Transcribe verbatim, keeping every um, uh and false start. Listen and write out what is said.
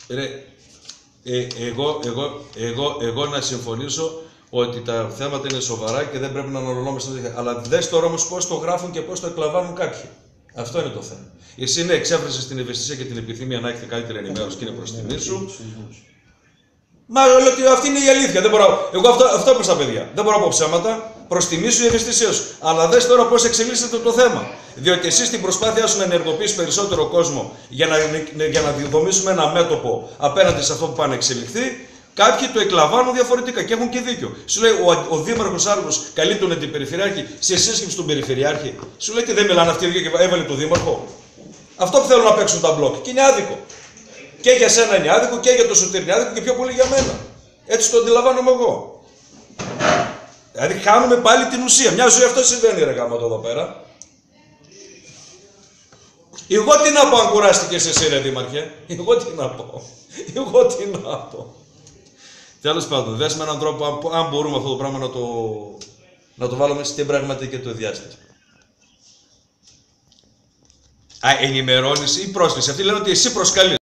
Ρε, ε, εγώ, εγώ, εγώ, εγώ να συμφωνήσω ότι τα θέματα είναι σοβαρά και δεν πρέπει να αναλωνόμαστε. Αλλά δες τώρα όμως πώς το γράφουν και πώς το εκλαμβάνουν κάποιοι. Αυτό είναι το θέμα. Εσύ ναι, εξέφρασες την ευαισθησία και την επιθυμία να έχετε καλύτερη ενημέρωση και είναι προς τιμή σου. Μα λέω ότι αυτή είναι η αλήθεια. Δεν μπορώ, εγώ αυτό, αυτό είπα στα παιδιά. Δεν μπορώ να πω ψέματα. Προς τιμή σου η ευαισθησία σου. Αλλά δες τώρα πώς εξελίσσεται το θέμα. Διότι εσύ στην προσπάθειά σου να ενεργοποιήσεις περισσότερο κόσμο για να, για να δομήσουμε ένα μέτωπο απέναντι σε αυτό που πάνε να εξελιχθεί, κάποιοι το εκλαμβάνουν διαφορετικά και έχουν και δίκιο. Σου λέει ο, ο Δήμαρχος Άργος καλεί τον αντιπεριφερειάρχη σε σύσκεψη του Περιφερειάρχη. Σου λέει και δεν μιλάνε αυτοί οι δύο και έβαλε τον Δήμαρχο. Αυτό που θέλουν να παίξουν τα μπλοκ. Και είναι άδικο. Και για σένα είναι άδικο και για το Σωτήρη είναι άδικο και πιο πολύ για μένα. Έτσι το αντιλαμβάνομαι εγώ. Δηλαδή χάνουμε πάλι την ουσία. Μια ζωή αυτό συμβαίνει ρε γάμο εδώ πέρα. Εγώ τι να πω αν κουράστηκες εσύ ρε Δήμαρχε. Εγώ τι να πω. Εγώ τι να πω. Τέλος πάντων, δες με έναν τρόπο αν μπορούμε αυτό το πράγμα να το, να το βάλουμε στην πραγματική του διάσταση. Α, ενημερώνεις ή πρόσκληση. Αυτοί λένε ότι εσύ προσκαλείς.